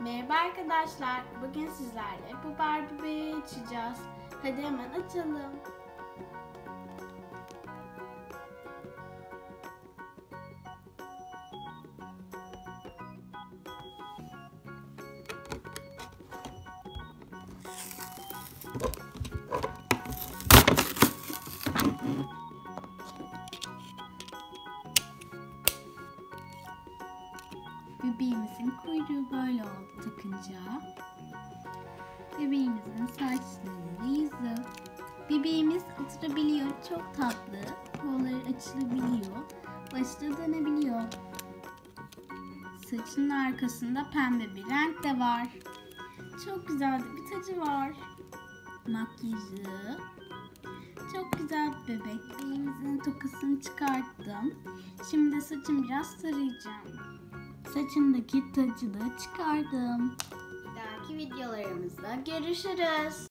Merhaba arkadaşlar. Bugün sizlerle bu Barbie bebeği açacağız. Hadi hemen açalım. Bebeğimizin kuyruğu böyle oldu takınca. Bebeğimizin saçları, yüzü. Bebeğimiz oturabiliyor. Çok tatlı. Kolları açılabiliyor. Başı da dönebiliyor. Saçının arkasında pembe bir renk de var. Çok güzel bir tacı var. Makyajı. Çok güzel bir bebek. Bebeğimizin tokasını çıkarttım. Şimdi saçımı biraz tarayacağım. Saçındaki tacı da çıkardım. Bir dahaki videolarımızda görüşürüz.